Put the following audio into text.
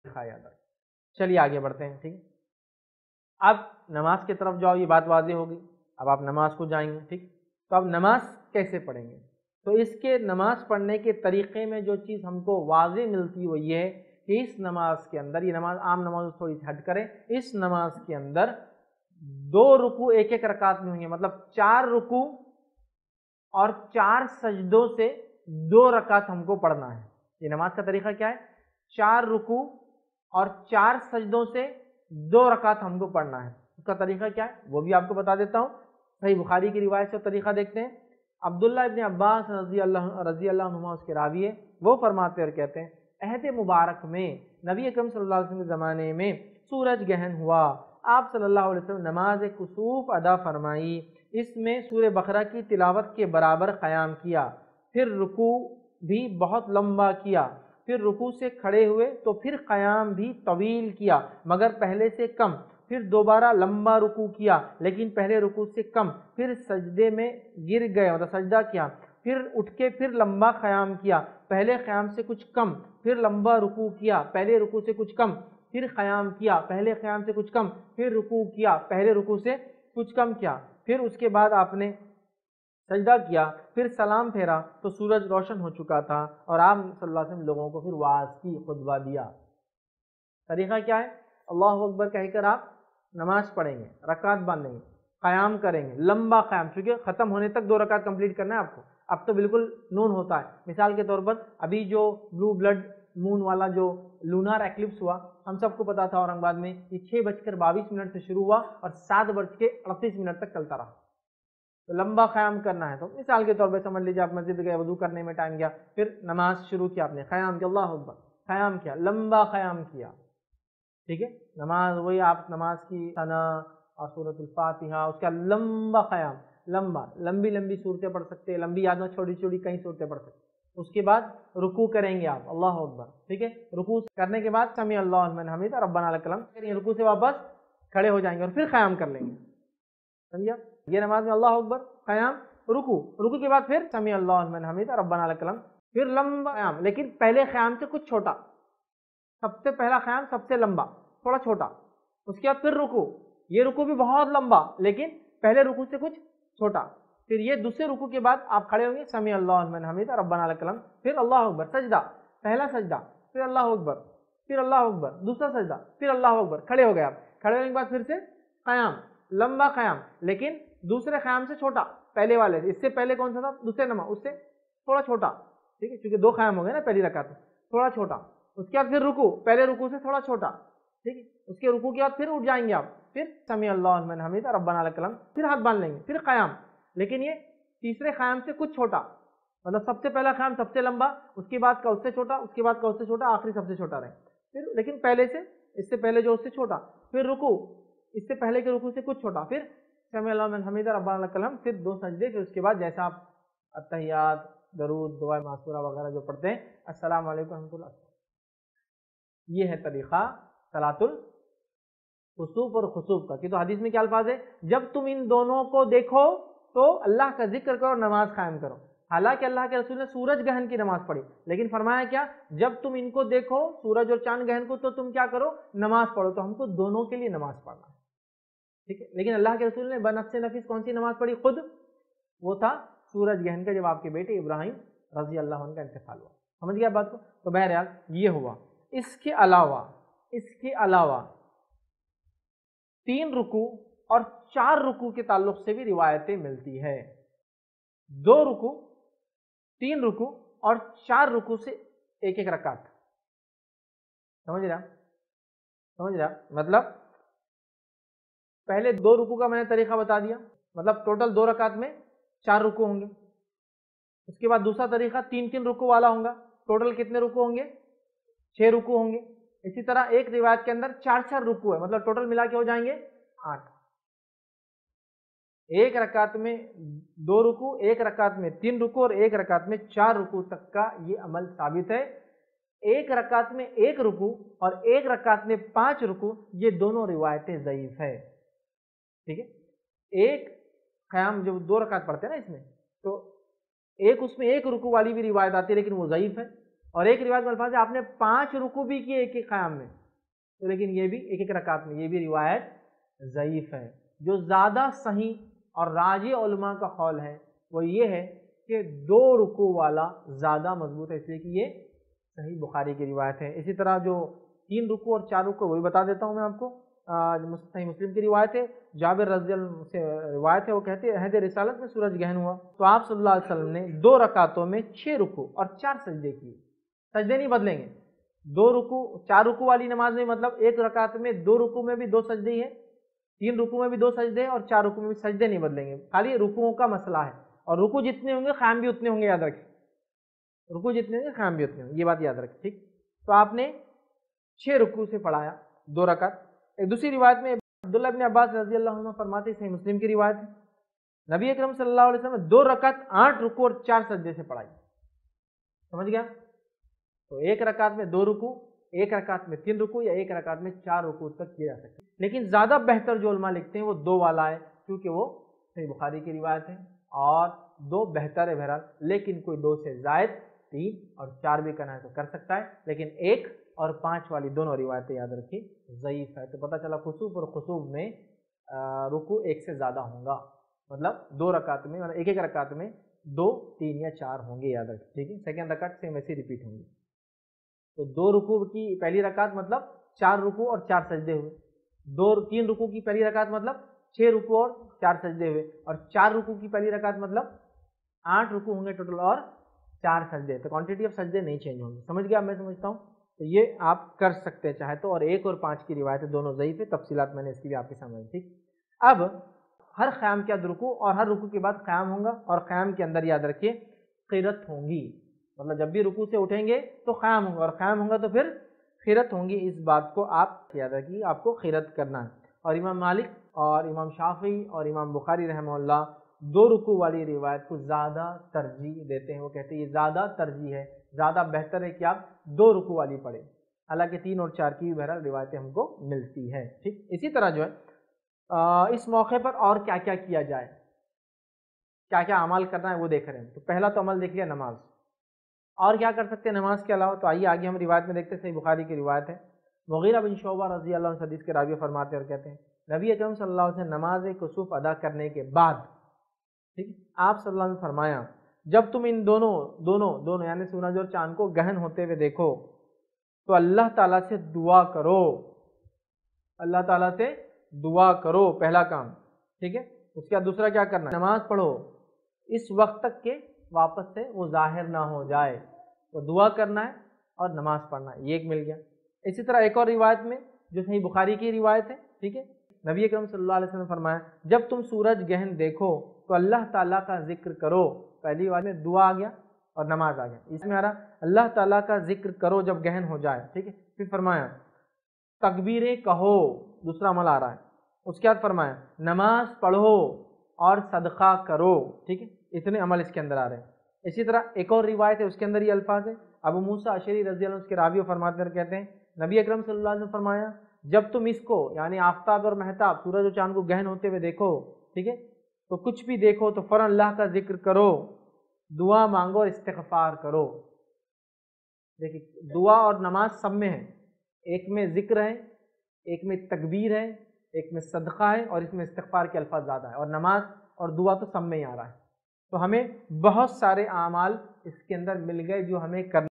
𝗙𝗢𝗧𝗪۔ چلیے آگے بڑھتے ہیں، ٹھیک۔ اب نماز کی طرف جاؤ، یہ بات واضح ہوگی، اب آپ نماز کو جائیں گے، ٹھیک۔ تو اب نماز کیسے پڑھیں گے؟ تو اس کے نماز پڑھنے کے طریقے میں جو چیز ہم کو واضح ملتی وہ یہ ہے کہ اس نماز کے اندر، یہ نماز عام نماز تھوڑی سی ہٹ کریں، اس نماز کے اندر 2 رکوع ایک ایک رکعت میں ہوں گے، مطلب 4 رکوع اور 4 سجدوں سے 2 رکعت ہم کو پڑھنا ہے۔ یہ نماز کا طریقہ کیا ہے؟ 4 رکوع اور 4 سجدوں سے 2 رکعت ہم کو پڑھنا ہے۔ اس کا طریقہ کیا ہے وہ بھی آپ کو بتا دیتا ہوں۔ صحیح بخاری کی روایت سے طریقہ دیکھتے ہیں۔ عبداللہ ابن عباس رضی اللہ عنہما اس کے راوی ہے، وہ فرماتے اور کہتے ہیں عہد مبارک میں نبی اکرم صلی اللہ علیہ وسلم کے زمانے میں سورج گہن ہوا، آپ صلی اللہ علیہ وسلم نماز کسوف ادا فرمائی، اس میں سورہ بقرہ کی تلاوت کے برابر قیام کیا، پھر رکوع بھی بہت لمبا کیا، پھر رکوع سے کھڑے ہوئے تو پھر قیام بھی طویل کیا مگر پہلے سے کم، پھر دوبارہ لمبا رکوع کیا لیکن پہلے رکوع سے کم، پھر سجدے میں گر گئے مطلب سجدہ کیا، پھر اٹھ کے پھر لمبا قیام کیا، پہلے قیام سے کچھ کم، پھر لمبا رکوع کیا، پہلے رکوع سے کچھ کم، پھر قیام کیا، پہلے قیام سے کچھ کم، پھر رکوع کیا، پہلے رکوع سے کچھ کم کیا، پھر اس کے بعد آپ نے سجدہ کیا، پھر سلام پھیرا تو سورج روشن ہو چکا تھا اور آپ صلی اللہ علیہ وسلم لوگوں کو پھر واعظ کی، خطبہ دیا۔ طریقہ کیا ہے؟ اللہ اکبر کہہ کر آپ نماز پڑھیں گے، رکعت باندھیں گے، قیام کریں گے، لمبا قیام، چونکہ ختم ہونے تک 2 رکعت کمپلیٹ کرنا ہے آپ کو۔ اب تو بالکل نون ہوتا ہے، مثال کے طور پر ابھی جو بلو بلڈ مون والا جو لونار ایکلپس ہوا، ہم سب کو پتا تھا اورنگ آباد میں یہ 6:22 سے شروع ہوا اور 7:38 تک چلتا رہا۔ تو لمبا قیام کرنا ہے تو مثال کے طور پہ سمجھ لیجیے آپ مسجد گئے، وضو کرنے میں ٹائم گیا، پھر نماز شروع کیا، آپ نے قیام کیا، اللہ اکبر، قیام کیا، لمبا قیام کیا، ٹھیک ہے۔ نماز وہی آپ نماز کی ثنا اور سورۃ الفاتحہ، اس کا لمبا قیام، لمبی لمبی صورتیں پڑھ سکتے ہیں، لمبی یاد میں چھوٹی چھوٹی کئی صورتیں پڑھ سکتے ہیں۔ اس کے بعد رکوع کریں گے آپ، اللہ اکبر، ٹھیک ہے۔ رکوع کرنے کے بعد سمیع اللہ لمن حمیدہ ربنا لک الحمد، رکوع سے واپس کھڑے ہو جائیں گے اور پھر قیام کر لیں گے، سمجھا؟ یہ نماز میں اللہ اکبر، قیام، رکوع کے بعد پھر سمیع اللہ لمن حمیدہ ربنا لک الحمد، پھر لمبا قیام، لیکن پہلے قیام سے کچھ چھوٹا، سب سے پہلا قیام سب سے لمبا، تھوڑا چھوٹا، اس کے بعد پھر رکوع، یہ رکوع بھی بہت لمبا لیکن پہلے رکوع سے کچھ چھوٹا، پھر یہ دوسرے رکوع کے بعد آپ کھڑے ہوں گے سمیع اللہ لمن حمیدہ ربنا لک الحمد، پھر اللہ اکبر، سجدہ، پہلا سجدہ، پھر اللہ اکبر، پھر اللہ اکبر، دوسرا سجدہ، پھر اللہ اکبر، کھڑے ہو گئے آپ، کھڑے ہونے کے بعد پھر سے قیام، لمبا قیام لیکن دوسرے قیام سے چھوٹا، پہلے والے سے، اس سے پہلے کون سا تھا؟ دوسرے نماز، اس سے تھوڑا چھوٹا، ٹھیک ہے، کیونکہ 2 قیام ہو گئے نا پہلی رکعت میں، تھوڑا چھوٹا۔ اس کے بعد پھر رکوع، پہلے رکوع سے تھوڑا چھوٹا، ٹھیک ہے۔ اس کے رکوع کے بعد پھر اٹھ جائیں گے آپ، پھر سمیع اللہ لمن حمیدہ ربنا لک الحمد، پھر ہاتھ باندھ لیں گے، پھر قیام، لیکن یہ تیسرے قیام سے کچھ چھوٹا، مطلب سب سے پہلا قیام سب سے لمبا، اس کے بعد کا اس سے چھوٹا، اس کے بعد کا اس سے چھوٹا، آخری سب سے چھوٹا رہے، پھر لیکن پہلے سے، اس سے پہلے جو اس سے چھوٹا، پھر رکوع، اس سے پہلے کے رکوع سے کچھ چھوٹا، پھر سمیع اللہ لمن حمیدہ ربنا لک الحمد، پھر 2 سجدے، پھر اس کے بعد جیسا آپ التحیات، درود، دعائے معصورہ وغیرہ جو پڑھتے ہیں، السلام علیکم ورحمۃ اللہ۔ یہ ہے طریقہ صلاۃ الخسوف اور خسوف کا۔ کہ تو حدیث میں کیا الفاظ ہے؟ جب تم ان دونوں کو دیکھو تو اللہ کا ذکر کرو اور نماز قائم کرو۔ حالانکہ اللہ کے رسول نے سورج گہن کی نماز پڑھی، لیکن فرمایا کیا؟ جب تم ان کو دیکھو، سورج اور چاند گہن کو، تو تم کیا کرو؟ نماز پڑھو۔ تو ہم کو دونوں کے لیے نماز پڑھنا ہے، ٹھیک ہے۔ لیکن اللہ کے رسول نے بنفس نفیس کون سی نماز پڑھی خود؟ وہ تھا سورج گہن کا، جب آپ کے بیٹے ابراہیم رضی اللہ عنہ کا انتقال ہوا۔ سمجھ گیا بات کو؟ تو بہرحال یہ ہوا۔ اس کے علاوہ 3 رکوع اور 4 رکوع کے تعلق سے بھی روایتیں ملتی ہے۔ 2 رکوع، 3 رکوع اور 4 رکوع سے ایک ایک رکعت، سمجھ رہا؟ مطلب پہلے 2 رکوع کا میں نے طریقہ بتا دیا، مطلب ٹوٹل 2 رکعت میں 4 رکوع ہوں گے۔ اس کے بعد دوسرا طریقہ 3 رکوع والا ہوگا، ٹوٹل کتنے رکوع ہوں گے؟ 6 رکوع ہوں گے۔ اسی طرح ایک روایت کے اندر 4 رکوع ہے، مطلب ٹوٹل ملا کے ہو جائیں گے 8۔ ایک رکعت میں 2 رکوع، ایک رکعت میں 3 رکوع اور ایک رکعت میں 4 رکوع تک کا یہ عمل ثابت ہے۔ ایک رکعت میں 1 رکوع اور ایک رکعت میں 5 رکوع، یہ دونوں روایتیں ضعیف ہے، ٹھیک ہے۔ ایک قیام جو 2 رکعت پڑھتے ہیں نا اس میں، تو اس میں 1 رکوع والی بھی روایت آتی ہے لیکن وہ ضعیف ہے، اور ایک روایت میں الفاظ ہے آپ نے 5 رکوع بھی کیے ایک ایک قیام میں، تو لیکن یہ بھی ایک ایک رکعت میں، یہ بھی روایت ضعیف ہے۔ جو زیادہ صحیح اور راجح علماء کا قول ہے وہ یہ ہے کہ 2 رکوع والا زیادہ مضبوط ہے، اس لیے کہ یہ صحیح بخاری کی روایت ہے۔ اسی طرح جو 3 رکوع اور 4 رکوع وہ بھی بتا دیتا ہوں میں آپ کو، صحیح مسلم کی روایت ہے، جابر رضی اللہ عنہ سے روایت ہے، وہ کہتے ہیں عہد رسالت میں سورج گہن ہوا تو آپ صلی اللہ علیہ وسلم نے 2 رکعتوں میں 6 رکوع اور 4 سجدے کیے، سجدے نہیں بدلیں گے، 2 رکوع 4 رکوع والی نماز میں مطلب ایک رکعت میں 2 رکوع میں بھی 2 سجدے ہی ہیں، 3 رکوع میں بھی 2 سجدے ہیں اور 4 رکوع میں بھی سجدے نہیں بدلیں گے، خالی رکوعوں کا مسئلہ ہے، اور رکوع جتنے ہوں گے قیام بھی اتنے ہوں گے، یاد رکھیں، رکوع جتنے ہوں گے قیام بھی اتنے ہوں گے، یہ بات یاد رکھیں، ٹھیک۔ تو آپ نے 6 رکوع سے پڑھایا 2 رکعت۔ ایک دوسری روایت میں عبداللہ ابن عباس رضی اللہ عنہ فرماتے ہیں، صحیح مسلم کی روایت ہے، نبی اکرم صلی اللہ علیہ وسلم نے 2 رکعت 8 رکوع اور 4 سجدے سے پڑھائی، سمجھ گیا؟ تو ایک رکعت میں 2 رکوع، ایک رکعت میں 3 رکوع، یا ایک رکعت میں 4 رکوع تک کیا جا سکتا ہے، لیکن زیادہ بہتر جو علماء لکھتے ہیں وہ 2 والا ہے، کیونکہ وہ صحیح بخاری کی روایت ہے، اور 2 بہتر ہے بہرحال، لیکن کوئی 2 سے زائد 3 اور 4 بھی کرنا ہے تو کر سکتا ہے، لیکن 1 اور 5 والی دونوں روایتیں یاد رکھی ضعیف ہے۔ تو پتہ چلا خسوف اور خسوف میں رکوع 1 سے زیادہ ہوں گا، مطلب 2 رکعت میں، ایک ایک رکعت میں 2 3 یا 4 ہوں گے، یاد رکھیں، ٹھیک ہے۔ سیکنڈ رکعت سیم ایسے ریپیٹ ہوں گی، تو 2 رکوع کی پہلی رکعت مطلب 4 رکوع اور 4 سجدے ہوئے، 3 رکوع کی پہلی رکعت مطلب 6 رکوع اور 4 سجدے ہوئے، اور 4 رکوع کی پہلی رکعت مطلب 8 رکوع ہوں گے ٹوٹل اور 4 سجدے، تو کوانٹٹی آف سجدے نہیں چینج ہوں گے، سمجھ گیا؟ میں سمجھتا ہوں تو یہ آپ کر سکتے ہیں چاہے تو، اور 1 اور 5 کی روایتیں دونوں ضعیف ہے، تفصیلات میں نے اس کی بھی آپ کے سامنے، ٹھیک۔ اب ہر قیام کے بعد رکوع اور ہر رکوع کے بعد قیام ہوگا، اور قیام کے اندر یاد رکھیے قرت ہوں گی، مطلب جب بھی رکوع سے اٹھیں گے تو قیام ہوگا، اور قیام ہوگا تو پھر قرت ہوں گی، اس بات کو آپ یاد رکھیے، آپ کو قرت کرنا ہے۔ اور امام مالک اور امام شافعی اور امام بخاری رحمہ اللہ 2 رکوع والی روایت کو زیادہ ترجیح دیتے ہیں، وہ کہتے ہیں یہ زیادہ ترجیح ہے، زیادہ بہتر ہے کہ آپ 2 رکوع والی پڑھیں، حالانکہ 3 اور 4 کی بھی بہرحال روایتیں ہم کو ملتی ہے، ٹھیک۔ اسی طرح جو ہے اس موقع پر اور کیا کیا کیا جائے، کیا کیا اعمال کرنا ہے وہ دیکھ رہے ہیں۔ تو پہلا تو عمل دیکھ لیا نماز، اور کیا کر سکتے ہیں نماز کے علاوہ، تو آئیے آگے ہم روایت میں دیکھتے ہیں، صحیح بخاری کی روایت ہے، مغیرہ بن شعبہ رضی اللہ عنہ حدیث کے راوی فرماتے ہیں اور کہتے ہیں نبی اکرم صلی اللہ علیہ وسلم نماز کسوف ادا کرنے کے بعد، ٹھیک، آپ صلی اللہ علیہ وسلم فرمایا جب تم ان دونوں یعنی سورج اور چاند کو گہن ہوتے ہوئے دیکھو تو اللہ تعالیٰ سے دعا کرو، اللہ تعالیٰ سے دعا کرو، پہلا کام، ٹھیک ہے۔ اس کے بعد دوسرا کیا کرنا ہے، نماز پڑھو اس وقت تک کہ واپس سے وہ ظاہر نہ ہو جائے، تو دعا کرنا ہے اور نماز پڑھنا ہے، یہ ایک مل گیا۔ اسی طرح ایک اور روایت میں جو صحیح بخاری کی روایت ہے، ٹھیک ہے، نبی اکرم صلی اللہ علیہ وسلم فرمایا جب تم سورج گہن دیکھو تو اللہ تعالیٰ کا ذکر کرو، پہلی بات میں دعا آ گیا اور نماز آ گیا، اس میں آ رہا اللہ تعالیٰ کا ذکر کرو جب گہن ہو جائے، ٹھیک ہے۔ پھر فرمایا تکبیریں کہو، دوسرا عمل آ رہا ہے، اس کے بعد فرمایا نماز پڑھو اور صدقہ کرو، ٹھیک ہے، اتنے عمل اس کے اندر آ رہے ہیں۔ اسی طرح ایک اور روایت ہے، اس کے اندر یہ الفاظ ہے، ابو موسیٰ اشعری رضی اللہ عنہ کے راوی فرماتے ہیں کہتے ہیں نبی اکرم صلی اللہ علیہ وسلم فرمایا جب تم اس کو یعنی آفتاب اور مہتاب سورج اور چاند کو گہن ہوتے ہوئے دیکھو، ٹھیک ہے، تو کچھ بھی دیکھو تو فوراً اللہ کا ذکر کرو، دعا مانگو اور استغفار کرو۔ دیکھیے دعا اور نماز سب میں ہے، ایک میں ذکر ہے، ایک میں تکبیر ہے، ایک میں صدقہ ہے، اور اس میں استغفار کے الفاظ زیادہ ہے، اور نماز اور دعا تو سب میں ہی آ رہا ہے، تو ہمیں بہت سارے اعمال اس کے اندر مل گئے جو ہمیں کرنا